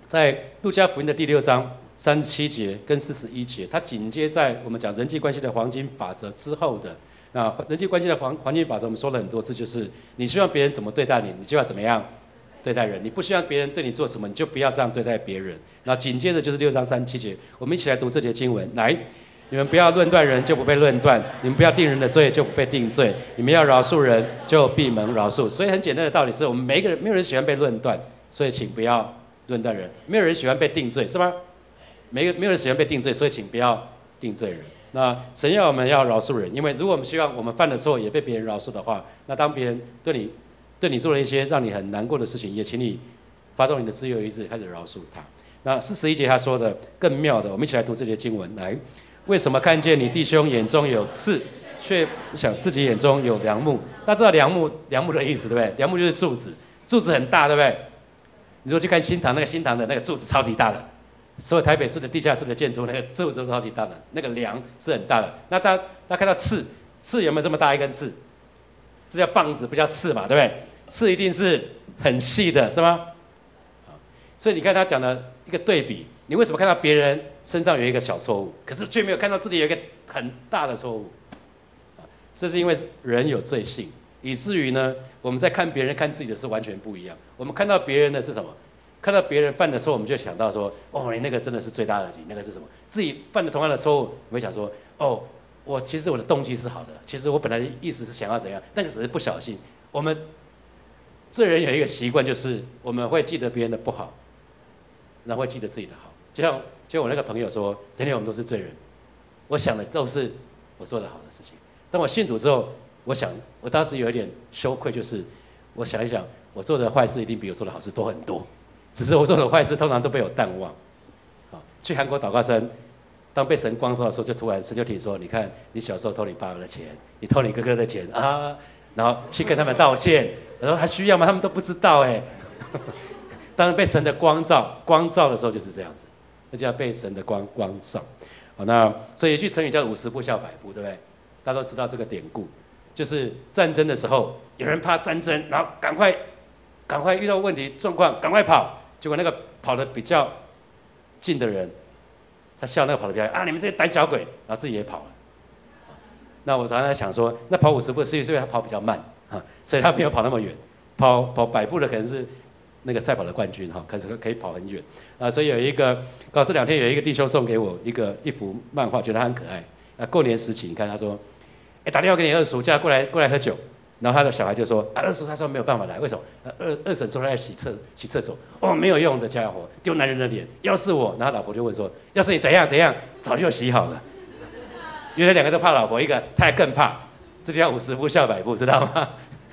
[SPEAKER 1] 在路加福音的第六章三十七节跟四十一节，它紧接在我们讲人际关系的黄金法则之后的。那人际关系的黄黄金法则，我们说了很多次，就是你希望别人怎么对待你，你就要怎么样对待人；你不希望别人对你做什么，你就不要这样对待别人。然后紧接着就是六章三十七节，我们一起来读这节经文。来，你们不要论断人，就不被论断；你们不要定人的罪，就不被定罪；你们要饶恕人，就必蒙饶恕。所以很简单的道理是，我们每一个人没有人喜欢被论断，所以请不要论断人；没有人喜欢被定罪，是吗？没有没有人喜欢被定罪，所以请不要定罪人。那神要我们要饶恕人，因为如果我们希望我们犯的错也被别人饶恕的话，那当别人对你对你做了一些让你很难过的事情，也请你发动你的自由意志开始饶恕他。那四十一节他说的更妙的，我们一起来读这节经文。来，为什么看见你弟兄眼中有刺，却不想自己眼中有梁木？大家知道梁木梁木的意思对不对？梁木就是柱子，柱子很大对不对？你如果去看新塘，那个新塘的那个柱子超级大的。所有台北市的地下室的建筑，那个柱子都超级大的，那个梁是很大的。那大家大家看到刺，刺有没有这么大一根刺？这叫棒子，不叫刺嘛，对不对？刺一定是很细的，是吗？所以你看他讲的一个对比，你为什么看到别人身上有一个小错误，可是却没有看到自己有一个很大的错误？这是因为人有罪性，以至于呢，我们在看别人看自己的是完全不一样。我们看到别人的是什么？看到别人犯的错，我们就想到说，哦，你那个真的是罪大恶极，那个是什么？自己犯的同样的错误，你会想说，哦，我其实我的动机是好的，其实我本来的意思是想要怎样，那个只是不小心。我们罪人有一个习惯，就是我们会记得别人的不好，然后会记得自己的好。就像就像我那个朋友说，天天我们都是罪人，我想的都是我做的好的事情。当我信主之后，我想我当时有一点羞愧，就是我想一想，我做的坏事一定比我做的好事多很多。只是我做的坏事通常都被我淡忘。啊，去韩国祷告生，当被神光照的时候，就突然神就提说：“你看，你小时候偷你爸爸的钱，你偷你哥哥的钱啊，然后去跟他们道歉。”我说：“还需要吗？他们都不知道哎。”当被神的光照光照的时候就是这样子，那就要被神的光光照。好，那所以有一句成语叫“五十步笑百步”，对不对？大家都知道这个典故，就是战争的时候，有人怕战争，然后赶快赶快遇到问题状况，赶快跑。结果那个跑得比较近的人，他笑那个跑得比较啊，你们这些胆小鬼，然后自己也跑了。那我常常在想说，那跑五十步是因为他跑比较慢啊，所以他没有跑那么远。跑跑百步的可能是那个赛跑的冠军哈，可是可以跑很远啊。所以有一个，刚好这两天有一个弟兄送给我一个一幅漫画，觉得他很可爱。啊，过年时期，你看他说，哎，打电话给你二叔，叫他过来过来喝酒。然后他的小孩就说：“啊，二叔他说没有办法来，为什么？二二婶说他在洗厕洗厕所，哦，没有用的家伙，丢男人的脸。要是我，然后老婆就问说：要是你怎样怎样，早就洗好了。因为两个都怕老婆，一个他还更怕，这就叫五十步笑百步，知道吗？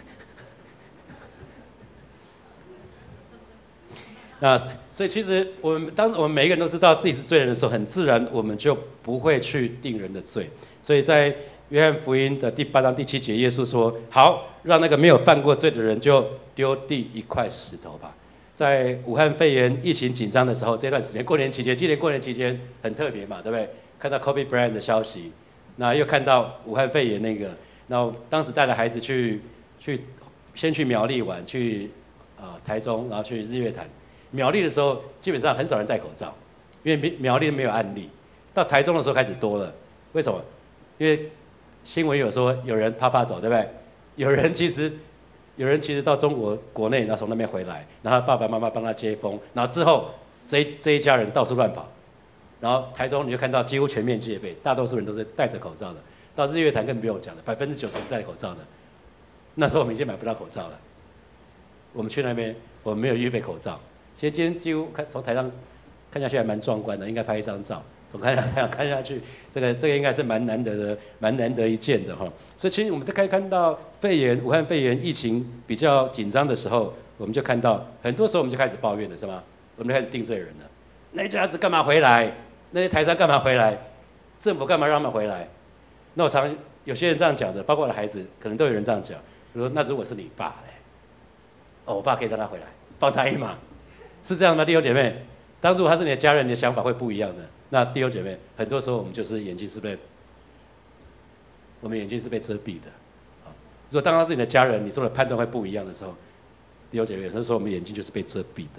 [SPEAKER 1] 那所以其实我们当我们每一个人都知道自己是罪人的时候，很自然我们就不会去定人的罪。所以在约翰福音的第八章第七节，耶稣说：“好，让那个没有犯过罪的人就丢地一块石头吧。”在武汉肺炎疫情紧张的时候，这段时间过年期间，今年过年期间很特别嘛，对不对？看到 Kobe Bryant 的消息，那又看到武汉肺炎那个，然后当时带了孩子去去先去苗栗玩，去呃台中，然后去日月潭。苗栗的时候基本上很少人戴口罩，因为苗栗没有案例。到台中的时候开始多了，为什么？因为新闻有说有人趴趴走，对不对？有人其实有人其实到中国国内，然后从那边回来，然后爸爸妈妈帮他接风，然后之后这一这一家人到处乱跑，然后台中你就看到几乎全面戒备，大多数人都是戴着口罩的。到日月潭更不用讲了，百分之九十是戴口罩的。那时候我们已经买不到口罩了，我们去那边我们没有预备口罩。其实今天几乎看从台上看下去还蛮壮观的，应该拍一张照。从看台上看下去，这个这个应该是蛮难得的，蛮难得一见的哈。所以其实我们在看看到肺炎、武汉肺炎疫情比较紧张的时候，我们就看到很多时候我们就开始抱怨了，是吗？我们就开始定罪人了。那家子干嘛回来？那些台商干嘛回来？政府干嘛让他们回来？那我常有些人这样讲的，包括我的孩子，可能都有人这样讲，说那如果是你爸嘞，哦，我爸可以让他回来，帮他一忙，是这样吗？弟兄姐妹，当如果他是你的家人，你的想法会不一样的。那弟兄姐妹，很多时候我们就是眼睛是被，我们眼睛是被遮蔽的。如果当他是你的家人，你做的判断会不一样的时候，弟兄姐妹，很多时候我们眼睛就是被遮蔽的。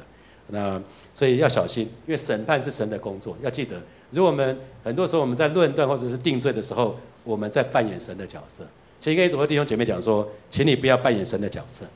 [SPEAKER 1] 那所以要小心，因为审判是神的工作。要记得，如果我们很多时候我们在论断或者是定罪的时候，我们在扮演神的角色。所以跟主的弟兄姐妹讲说，请你不要扮演神的角色。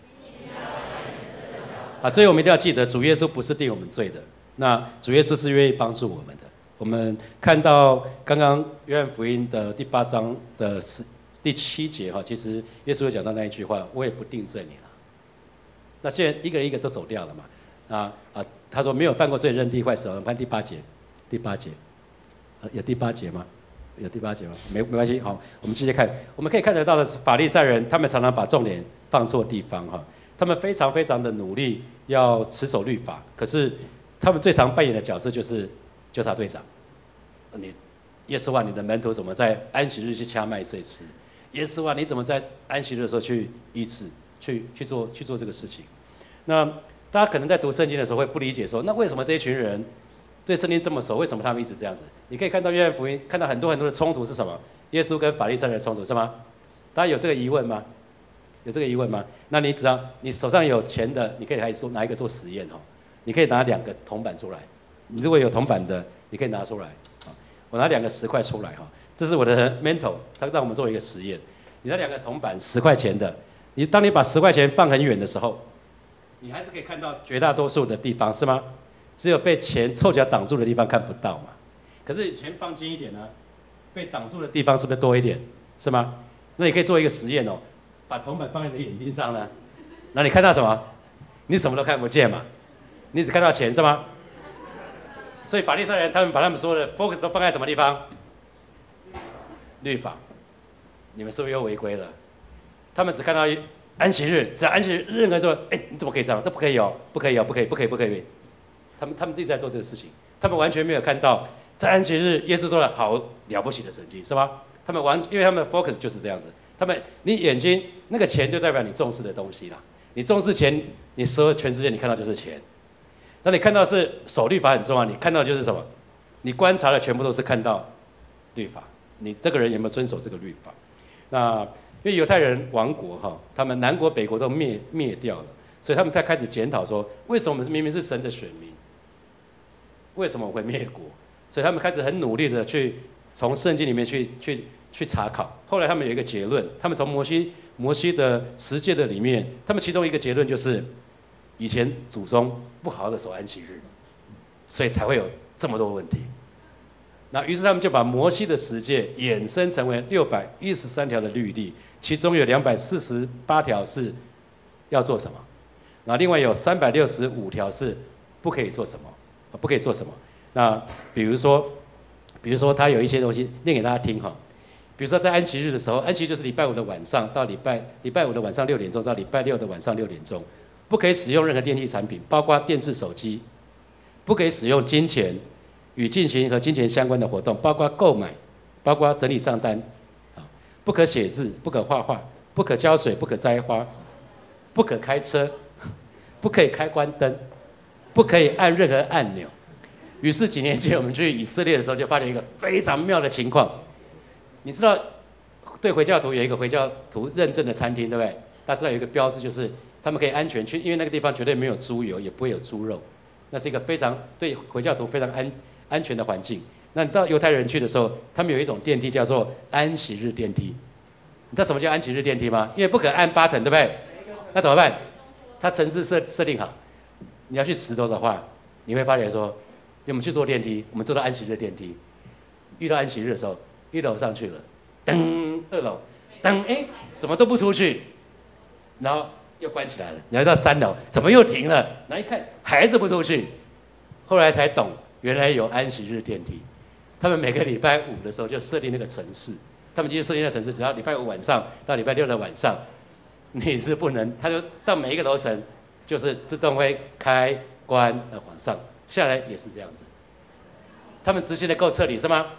[SPEAKER 1] 啊，所以我们一定要记得，主耶稣不是定我们罪的，那主耶稣是愿意帮助我们的。我们看到刚刚约翰福音的第八章的第七节哈，其实耶稣有讲到那一句话：“我也不定罪你了。”那现在一个一个都走掉了嘛？啊啊，他说没有犯过罪，认地坏手。我们看第八节，第八节，啊、有第八节吗？有第八节吗？没没关系，好，我们继续看。我们可以看得到的是，法利赛人他们常常把重点放错地方哈。他们非常非常的努力要持守律法，可是他们最常扮演的角色就是纠察队长。你耶稣啊，你的门徒怎么在安息日去掐麦穗吃？耶稣啊，你怎么在安息日的时候去医治，去去做去做这个事情？那大家可能在读圣经的时候会不理解说，那为什么这一群人对圣经这么熟？为什么他们一直这样子？你可以看到约翰福音，看到很多很多的冲突是什么？耶稣跟法利赛人的冲突是吗？大家有这个疑问吗？有这个疑问吗？那你只要你手上有钱的，你可以来做拿一个做实验哦。你可以拿两个铜板出来，你如果有铜板的，你可以拿出来。我拿两个十块出来哈，这是我的 mentor， 他让我们做一个实验。你拿两个铜板十块钱的，你当你把十块钱放很远的时候，你还是可以看到绝大多数的地方是吗？只有被钱凑脚挡住的地方看不到嘛。可是钱放近一点呢，被挡住的地方是不是多一点？是吗？那你可以做一个实验哦。把铜板放在你的眼睛上呢，那你看到什么？你什么都看不见嘛，你只看到钱是吗？所以法利赛人他们把他们所有的 focus 都放在什么地方？律法。你们是不是又违规了？他们只看到安息日，只要安息日，任何人说，哎，你怎么可以这样？这不可以哦，不可以哦，不可以，不可以，不可以。他们他们自己在做这个事情，他们完全没有看到在安息日耶稣做了好了不起的神迹，是吗？他们完，因为他们的 focus 就是这样子。他们，你眼睛那个钱就代表你重视的东西啦。你重视钱，你所有全世界你看到就是钱。当你看到是守律法很重要，你看到的就是什么？你观察的全部都是看到律法。你这个人有没有遵守这个律法？那因为犹太人亡国哈，他们南国北国都灭灭掉了，所以他们才开始检讨说，为什么我们明明是神的选民，为什么我会灭国？所以他们开始很努力的去从圣经里面去去。去查考，后来他们有一个结论，他们从摩西摩西的十诫的里面，他们其中一个结论就是，以前祖宗不好好的守安息日，所以才会有这么多问题。那于是他们就把摩西的十诫衍生成为六百一十三条的律例，其中有两百四十八条是要做什么，然后另外有三百六十五条是不可以做什么，不可以做什么。那比如说，比如说他有一些东西念给大家听哈。比如说在安息日的时候，安息就是礼拜五的晚上到礼拜礼拜五的晚上六点钟到礼拜六的晚上六点钟，不可以使用任何电器产品，包括电视、手机，不可以使用金钱与进行和金钱相关的活动，包括购买，包括整理账单，啊，不可写字，不可画画，不可浇水，不可摘花，不可开车，不可以开关灯，不可以按任何按钮。于是几年前我们去以色列的时候，就发现一个非常妙的情况。你知道，对回教徒有一个回教徒认证的餐厅，对不对？大家知道有一个标志，就是他们可以安全去，因为那个地方绝对没有猪油，也不会有猪肉，那是一个非常对回教徒非常安安全的环境。那你到犹太人去的时候，他们有一种电梯叫做安息日电梯。你知道什么叫安息日电梯吗？因为不可按 button， 对不对？那怎么办？它程式设设定好，你要去石头的话，你会发现说，我们去坐电梯，我们坐到安息日电梯，遇到安息日的时候。一楼上去了，噔，二楼，噔，哎，怎么都不出去，然后又关起来了。来到三楼，怎么又停了？然后一看还是不出去，后来才懂，原来有安息日电梯。他们每个礼拜五的时候就设定那个程式，他们就设定那个程式，只要礼拜五晚上到礼拜六的晚上，你是不能，他就到每一个楼层就是自动会开关呃往上，下来也是这样子。他们执行的够彻底是吗？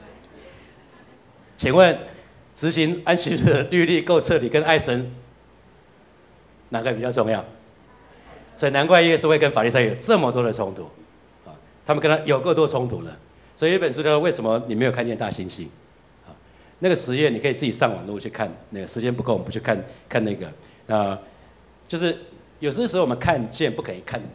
[SPEAKER 1] 请问，执行安息日的律例够彻底，跟爱神哪个比较重要？所以难怪耶稣会跟法利赛有这么多的冲突，啊，他们跟他有够多冲突了。所以有一本书叫做《为什么你没有看见大猩猩》，啊，那个实验你可以自己上网络去看，那个时间不够我们不去看看那个，啊，就是有些时候我们看见不可以看到，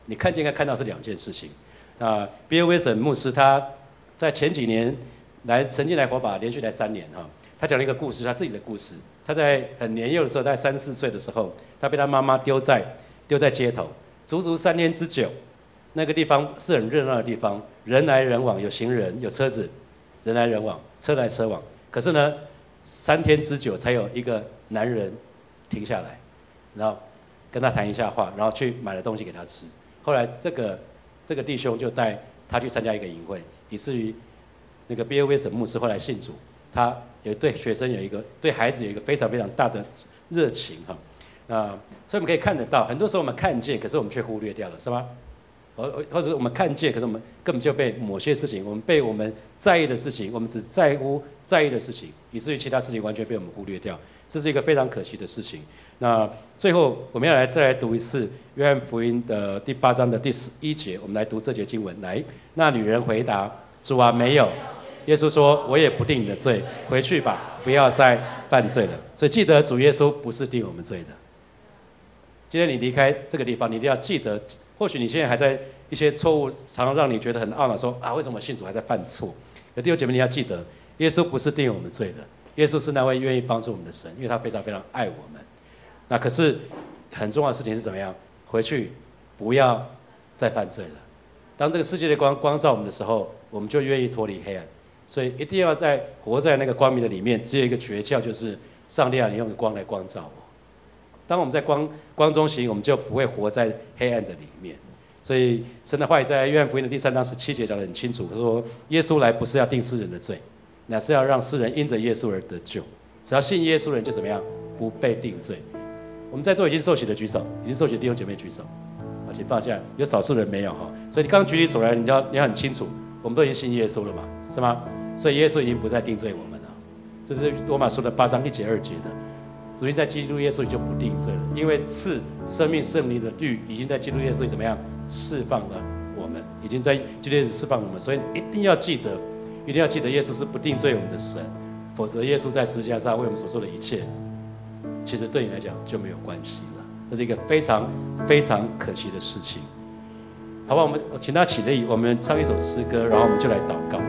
[SPEAKER 1] 你看见跟看到是两件事情。啊 ，Bill Wilson 牧师他在前几年来曾经来火把连续来三年哈，他讲了一个故事，他自己的故事。他在很年幼的时候，在三四岁的时候，他被他妈妈丢在丢在街头，足足三天之久。那个地方是很热闹的地方，人来人往，有行人，有车子，人来人往，车来车往。可是呢，三天之久才有一个男人停下来，然后跟他谈一下话，然后去买了东西给他吃。后来这个这个弟兄就带他去参加一个营会，以至于那个 Bill Wilson 牧师后来信主，他也对学生有一个对孩子有一个非常非常大的热情哈。啊，所以我们可以看得到，很多时候我们看见，可是我们却忽略掉了，是吗？或或者我们看见，可是我们根本就被某些事情，我们被我们在意的事情，我们只在乎在意的事情，以至于其他事情完全被我们忽略掉，这是一个非常可惜的事情。那最后我们要来再来读一次约翰福音的第八章的第十一节，我们来读这节经文。来，那女人回答：“主啊，没有。”耶稣说：“我也不定你的罪，回去吧，不要再犯罪了。”所以记得主耶稣不是定我们罪的。今天你离开这个地方，你一定要记得。或许你现在还在一些错误，常常让你觉得很懊恼，说啊，为什么信主还在犯错？有弟兄姐妹，你要记得，耶稣不是定我们罪的，耶稣是那位愿意帮助我们的神，因为他非常非常爱我们。那可是很重要的事情是怎么样？回去不要再犯罪了。当这个世界的光光照我们的时候，我们就愿意脱离黑暗。所以一定要在活在那个光明的里面，只有一个诀窍，就是上帝啊，你用光来光照我。当我们在光光中行，我们就不会活在黑暗的里面。所以神的话语在约翰福音的第三章十七节讲得很清楚，说耶稣来不是要定世人的罪，乃是要让世人因着耶稣而得救。只要信耶稣的人就怎么样，不被定罪。我们在座已经受洗的举手，已经受洗的弟兄姐妹举手，好，请放下。有少数人没有哈，所以你刚刚举起手来，你要你要很清楚，我们都已经信耶稣了嘛，是吗？所以耶稣已经不再定罪我们了。这是罗马书的八章一节二节的。如今在基督耶稣里就不定罪了，因为赐生命圣灵的律已经在基督耶稣里怎么样释放了我们，已经在基督耶稣释放我们，所以一定要记得，一定要记得耶稣是不定罪我们的神，否则耶稣在十字架上为我们所做的一切，其实对你来讲就没有关系了。这是一个非常非常可惜的事情，好不好？我们请他起立，我们唱一首诗歌，然后我们就来祷告。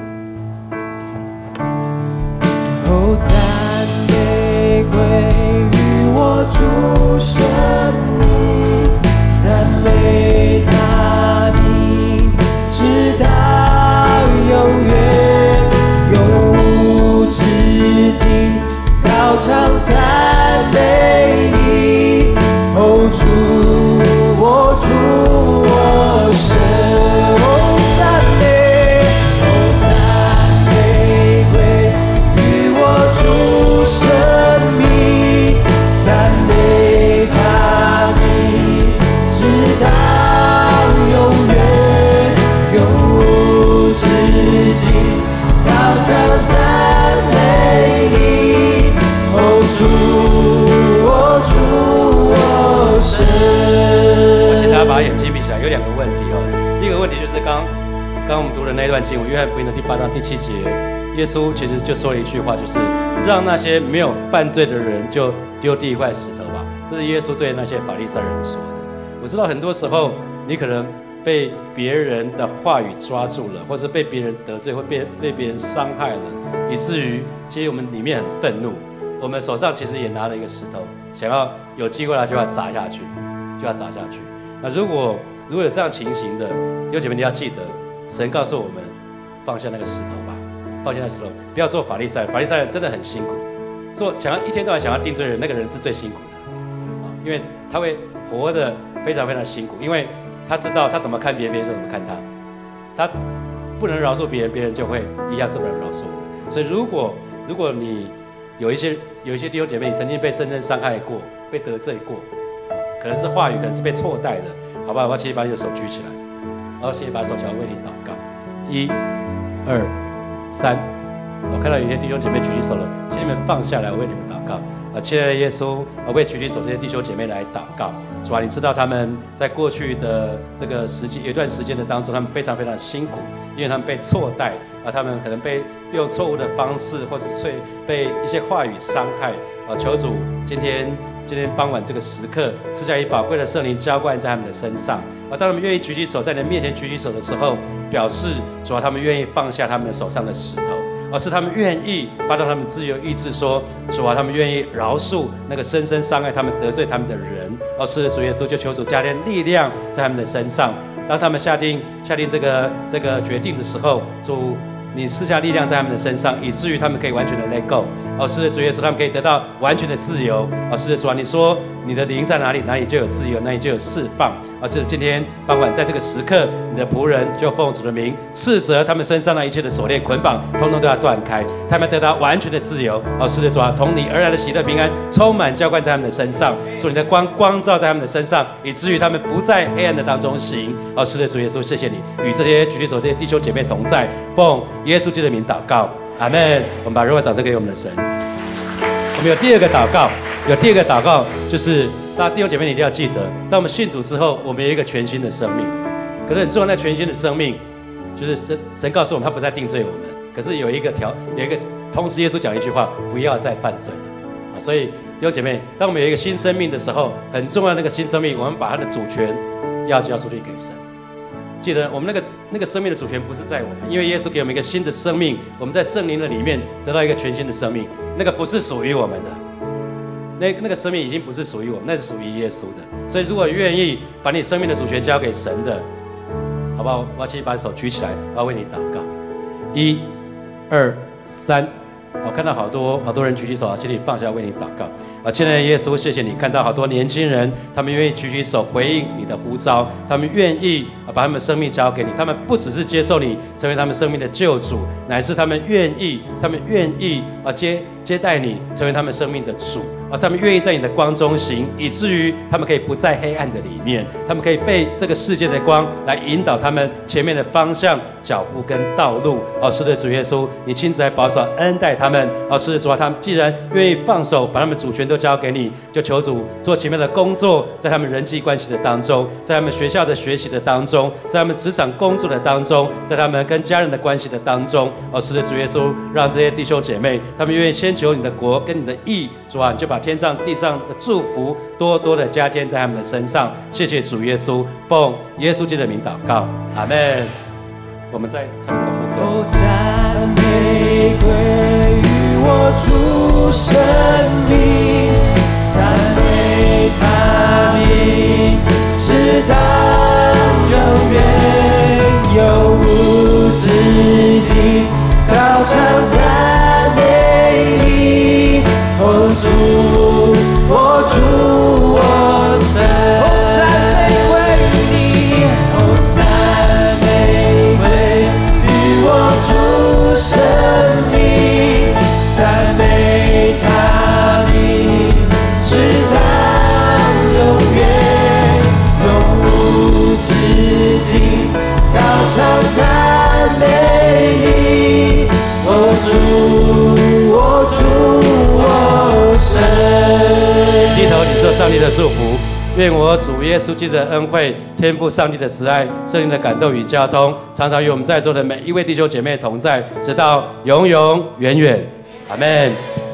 [SPEAKER 2] 哦，赞美归于我主生命，赞美他名，直到永远，永无止境，高唱赞美你，哦主，我主，我神，哦赞美，哦赞美归于我主生命，赞美他名，直到永远，永无止境，高唱赞美你，哦主，我主，我神。
[SPEAKER 1] 我请大家把眼睛闭起来，有两个问题哦。第一个问题就是刚刚我们读的那段经文，约翰福音的第八章第七节，耶稣其实就说了一句话，就是让那些没有犯罪的人就丢第一块石头吧。这是耶稣对那些法利赛人说的。我知道很多时候你可能被别人的话语抓住了，或是被别人得罪，或被被别人伤害了，以至于其实我们里面很愤怒，我们手上其实也拿了一个石头，想要有机会了就要砸下去，就要砸下去。那如果如果有这样情形的弟兄姐妹，你要记得，神告诉我们放下那个石头吧，放下那个石头，不要做法利赛人。法利赛人真的很辛苦，做想要一天到晚想要定罪人，那个人是最辛苦的啊，因为他会活得非常非常辛苦，因为他知道他怎么看别人，别人就怎么看他，他不能饶恕别人，别人就会一样是不能饶恕我们。所以如果如果你有一些有一些弟兄姐妹，你曾经被深深伤害过，被得罪过，可能是话语，可能是被错待的，好不好？我要请你把你的手举起来，然后请你把手想要为你祷告。一、二、三。我看到有些弟兄姐妹举起手了，请你们放下来，我为你们祷告。啊，亲爱的耶稣，我为举起手这些弟兄姐妹来祷告。主啊，你知道他们在过去的这个时期有一段时间的当中，他们非常非常辛苦，因为他们被错待啊，他们可能被用错误的方式，或是被被一些话语伤害啊。求主今天今天傍晚这个时刻，赐下以宝贵的圣灵浇灌在他们的身上。而当他们愿意举起手，在你的面前举起手的时候，表示主啊，他们愿意放下他们的手上的石头。而是他们愿意发动他们自由意志说，主啊，他们愿意饶恕那个深深伤害他们、得罪他们的人。而是主耶稣就求主加添力量在他们的身上。当他们下定下定这个这个决定的时候，主，你赐下力量在他们的身上，以至于他们可以完全的 let go。哦，是的，主耶稣，他们可以得到完全的自由。哦，是的，主啊，你说你的灵在哪里，哪里就有自由，哪里就有释放。而是今天傍晚在这个时刻，你的仆人就奉主的名斥责他们身上的一切的锁链捆绑，通通都要断开，他们得到完全的自由。哦，是的，主啊，从你而来的喜乐平安充满浇灌在他们的身上，主你的光光照在他们的身上，以至于他们不在黑暗的当中行。哦，是的，主耶稣，谢谢你与这些举起手这些弟兄姐妹同在，奉耶稣基督的名祷告，阿们。我们把荣耀掌声给我们的神。我们有第二个祷告，有第二个祷告就是。大家弟兄姐妹，你一定要记得，当我们信主之后，我们有一个全新的生命。可是很重要，那全新的生命，就是神神告诉我们，他不再定罪我们。可是有一个条，有一个，同时耶稣讲一句话，不要再犯罪了。啊，所以弟兄姐妹，当我们有一个新生命的时候，很重要的那个新生命，我们把它的主权要交出去给神。记得我们那个那个生命的主权不是在我们，因为耶稣给我们一个新的生命，我们在圣灵的里面得到一个全新的生命，那个不是属于我们的。那那个生命已经不是属于我们，那是属于耶稣的。所以，如果愿意把你生命的主权交给神的，好不好？我要请你把手举起来，我要为你祷告。一、二、三。我看到好多好多人举起手啊，请你放下，为你祷告啊！亲爱的耶稣，谢谢你看到好多年轻人，他们愿意举起手回应你的呼召，他们愿意啊把他们生命交给你，他们不只是接受你成为他们生命的救主，乃是他们愿意，他们愿意啊接接待你成为他们生命的主啊！他们愿意在你的光中行，以至于他们可以不在黑暗的里面，他们可以被这个世界的光来引导他们前面的方向、脚步跟道路。哦，是的，主耶稣，你亲自来保守恩待他们。哦，是的，主啊，他们既然愿意放手，把他们主权都交给你，就求主做前面的工作，在他们人际关系的当中，在他们学校的学习的当中，在他们职场工作的当中，在他们跟家人的关系的当中。哦，是的，主耶稣，让这些弟兄姐妹，他们愿意先求你的国跟你的义，主啊，你就把天上地上的祝福多多的加添在他们的身上。谢谢主耶稣，奉耶稣基督的名祷告，阿们。我们再唱个副歌。
[SPEAKER 2] 赞美归于我主生命，赞美他名，直到永远，永无止境，高唱赞美你，哦主，哦主，我神。生命赞美他名，直到永远，永无止境，高唱赞美你，我主，我主，我神。
[SPEAKER 1] 低头领受上帝的祝福。愿我主耶稣基督的恩惠、天父上帝的慈爱、圣灵的感动与交通，常常与我们在座的每一位弟兄姐妹同在，直到永永远远。阿们。